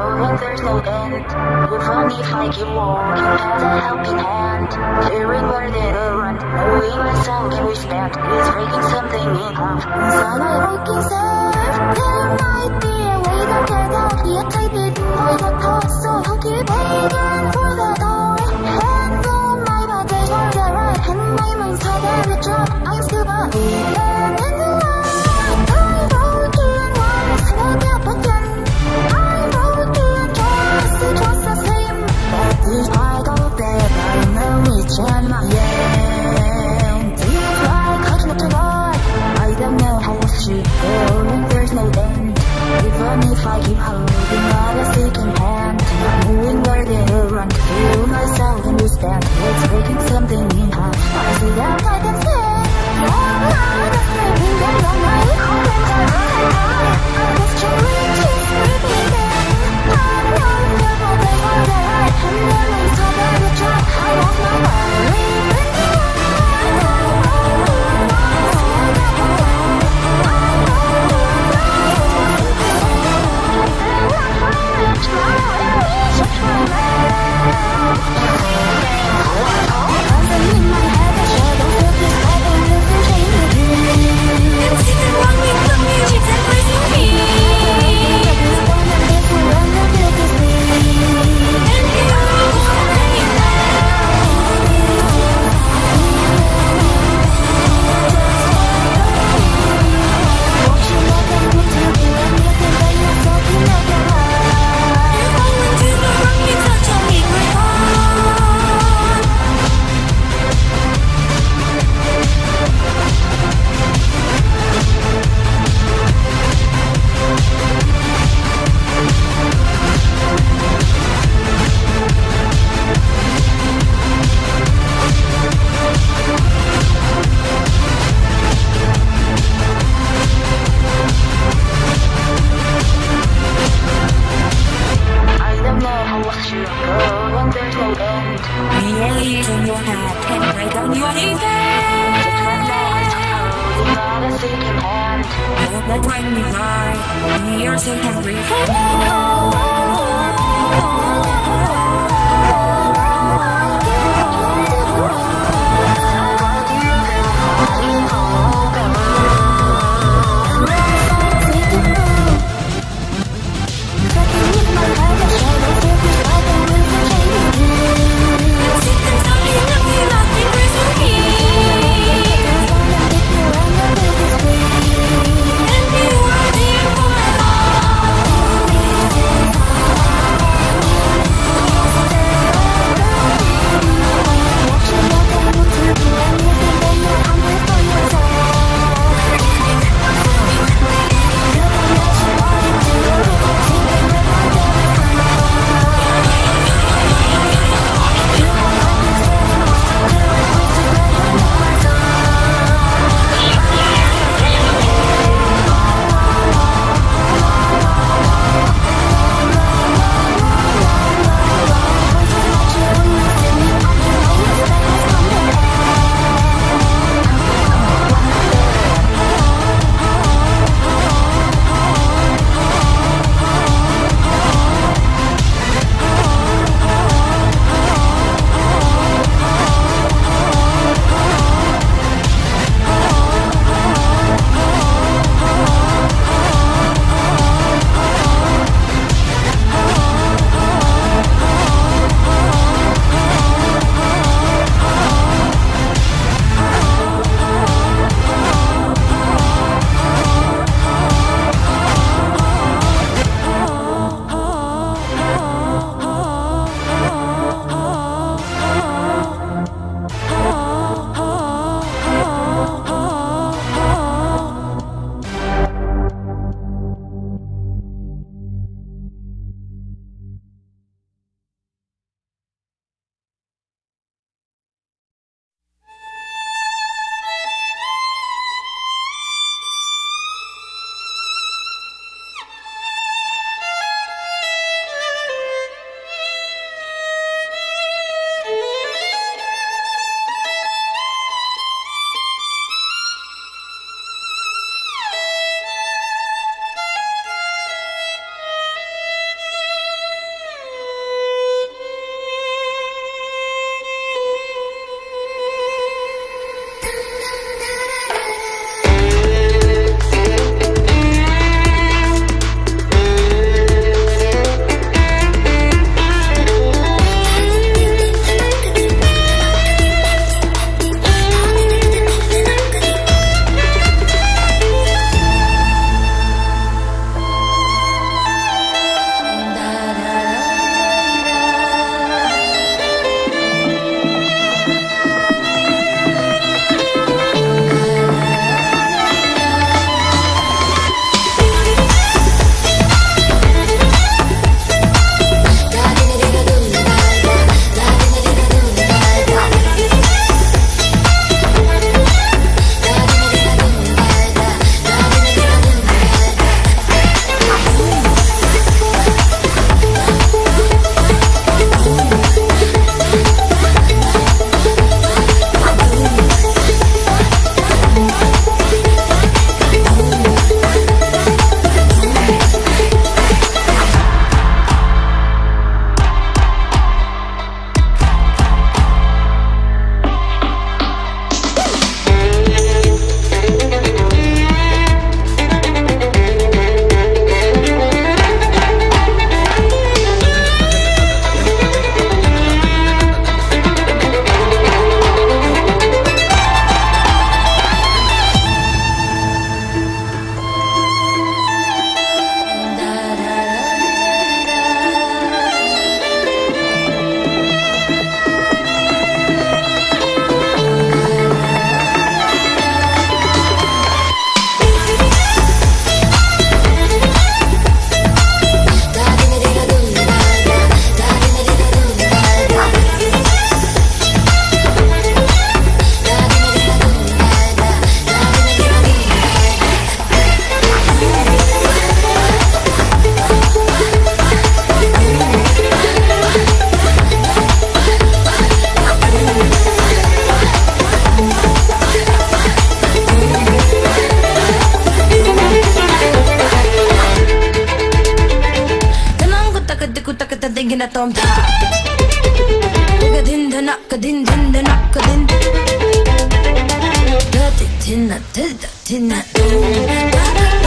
going, there's no end. Even if I keep walking, has a helping hand. Fearing where did I run, knowing myself can withstand. It's breaking something in half. Inside my broken self, there might be a way to get out. Yet I didn't know the path, so I'll keep waiting for the door. And though my body for the right, and my mind's hard and the job, I'm still believing in the light. I'm broken once, maybe up again. I'm broken twice, it was the same. But if I go there, I know each and my end. If I catch not to lie, I don't know how she going, there's no end. Even if I keep holding on a second hand, not knowing where they run, to feel myself understand. It's breaking something in half. I see that I can stand. I'm breaking the long night. I was trying to scream again. I'm not never there for the light. I'm never stopping the track. I lost my mind. ta thinking that I'm tired. Kadin da na kadin din da na kadin. Da tin na tin na tin na.